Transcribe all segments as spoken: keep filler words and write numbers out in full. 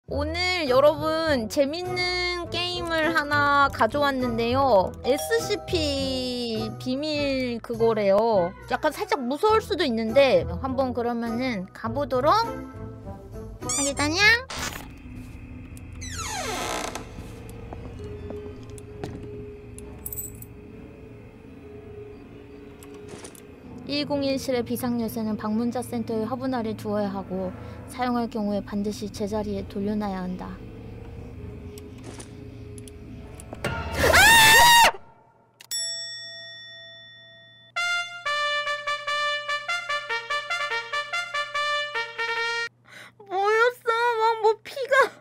오늘 여러분 재밌는 게임을 하나 가져왔는데요. 에스씨피 비밀 그거래요. 약간 살짝 무서울 수도 있는데 한번 그러면은 가보도록 하겠다냐? 일공일실의 비상열쇠는 방문자 센터의 화분 아래 두어야 하고 사용할 경우에 반드시 제자리에 돌려놔야 한다. 뭐였어? 막 뭐 피가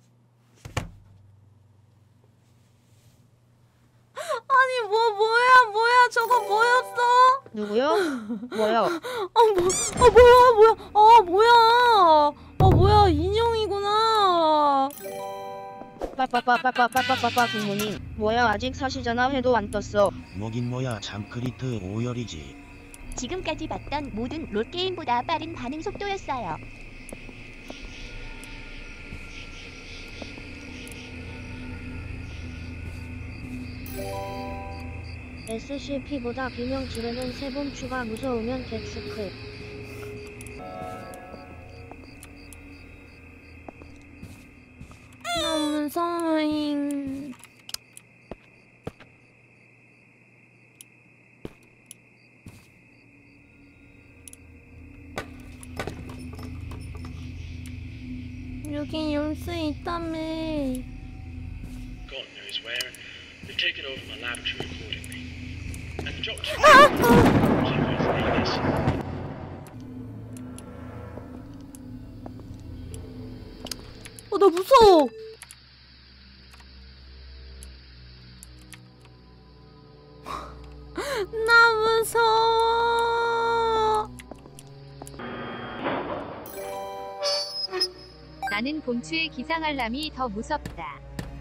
아니 뭐 뭐야 뭐야 저거 뭐였어? 누구요? 뭐야? 아 뭐, 아 뭐야 뭐야 아 뭐야 아 뭐야 인형이구나. 빠빠빠빠빠빠빠빠빠 부모님 뭐야 아직 사시잖아 해도 안 떴어. 뭐긴 뭐야 잠크리트 오열이지. 지금까지 봤던 모든 롤게임보다 빠른 반응 속도였어요. 에스씨피보다 비명지르는 세 번 추가 무서우면 객스크. 너무 무서워잉. 여긴 열 수 있다며. God knows where. They've taken over my laboratory accordingly. And the doctor, 아! whatever his name is, 어, 나 무서워. 나 무서워. 나는 봄추의 기상 알람이 더 무섭다.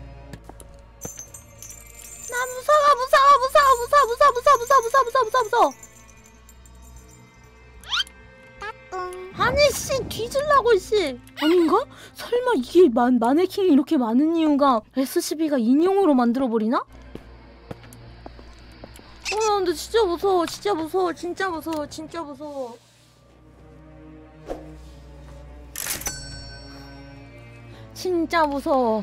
나 무서워 무서워 무서워 무서워 무서워 무서워 무서워 무서워 무서워 무서워 무서워. 아니 씨 뒤질라고 씨. 아닌가? 설마 이게 만, 마네킹이 이렇게 많은 이유가 에스씨피가 인형으로 만들어버리나? 어 근데 진짜 무서워 진짜 무서워 진짜 무서워 진짜 무서워. 진짜 무서워.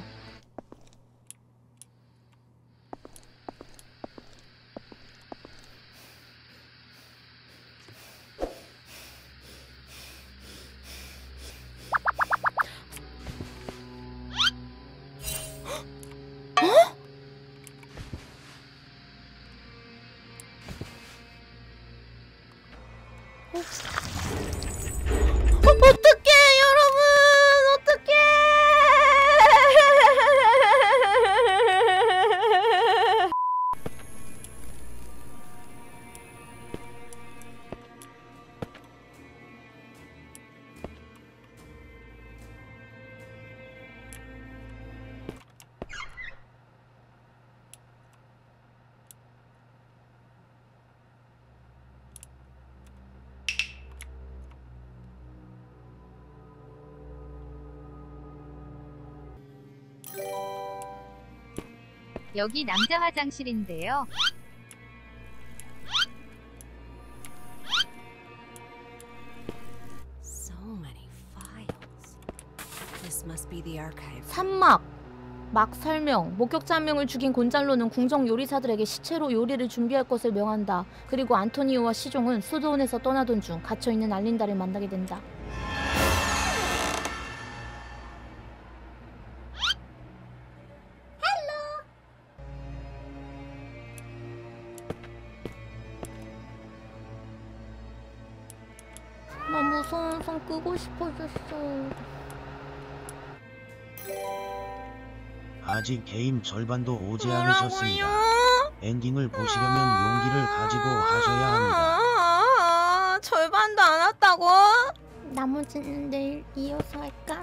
어떡해 여러분 어떡해. 여기 남자 화장실인데요. 산막 막 설명. 목격자 한 명을 죽인 곤잘로는 궁정 요리사들에게 시체로 요리를 준비할 것을 명한다. 그리고 안토니오와 시종은 수도원에서 떠나던 중 갇혀있는 알린다를 만나게 된다. 나 무서운 손 끄고 싶어졌어. 아직 게임 절반도 오지 뭐라고요? 않으셨습니다. 엔딩을 보시려면 용기를 가지고 하셔야 합니다. 아, 절반도 안 왔다고? 나머지는 내일 이어서 할까?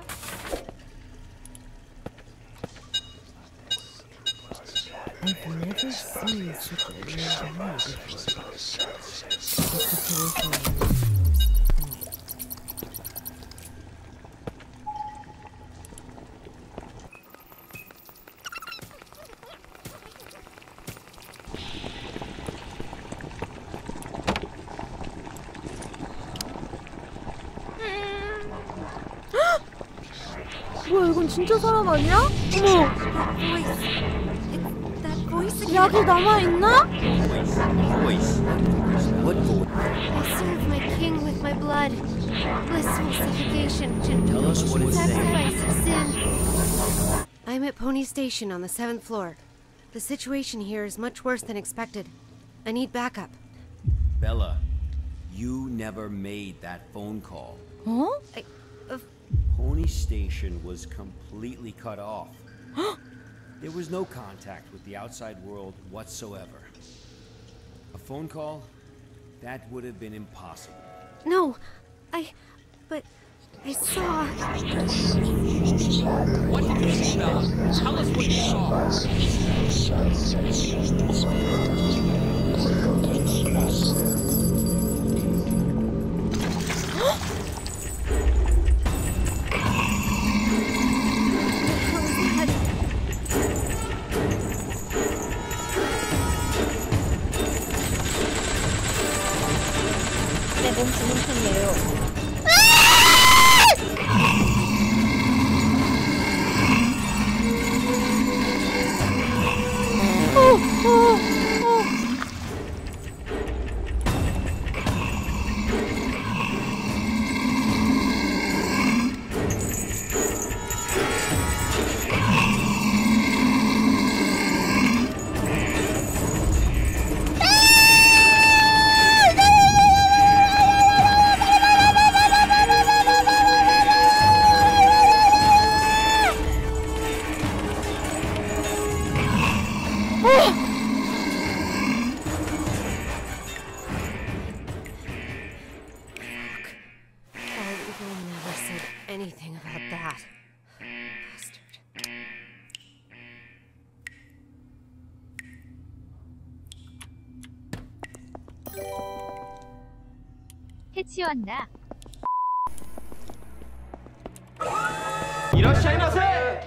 I've never seen such a weird movie before. The situation was... 뭐야, 이건 진짜 사람 아니야? 어머, That voice again. 약이 남아있나? Voice. What voice? I serve my king with my blood. Blissful suffocation. Tell us what it's saying. Sacrifice of sin. I'm at Pony Station on the seventh floor. The situation here is much worse than expected. I need backup. Bella, you never made that phone call. 어? I, uh, Pony Station was completely cut off. There was no contact with the outside world whatsoever. A phone call? That would have been impossible. no, I. But I saw. What did you see, Bella? Tell us what you saw. 내 몸 주는 편이에요. Oliver never said anything about that. Bastard. 해치웠나? 이라샤이마세!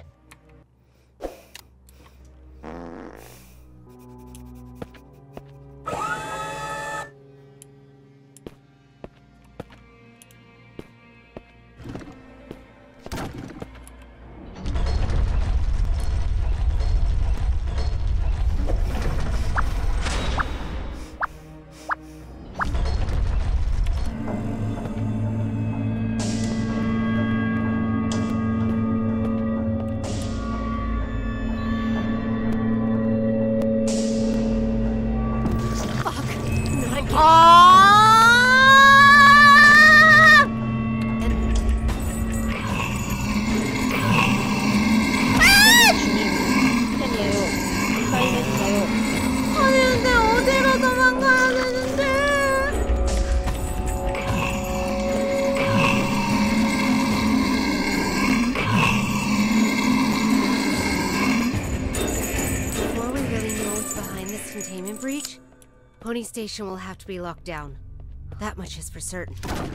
Containment breach? Pony Station will have to be locked down. That much is for certain.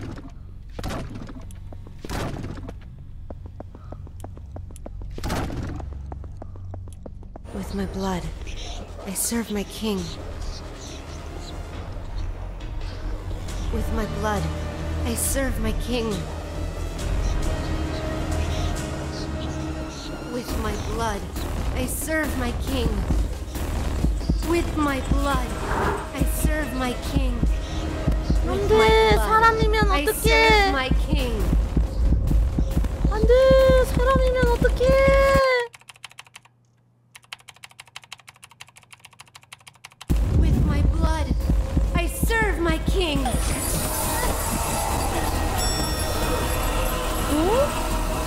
With my blood, I serve my king. With my blood, I serve my king. With my blood, I serve my king. With my blood, I serve my king. With my 안돼, blood, 사람이면 I 어떡해? serve my king. 안돼, 사람이면 어떡해? With my blood, I serve my king. 어?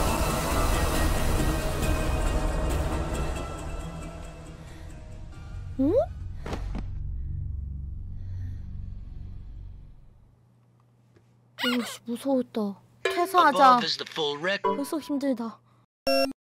어? 오씨, 무서웠다. 퇴사하자. Above is the full record. 벌써 힘들다.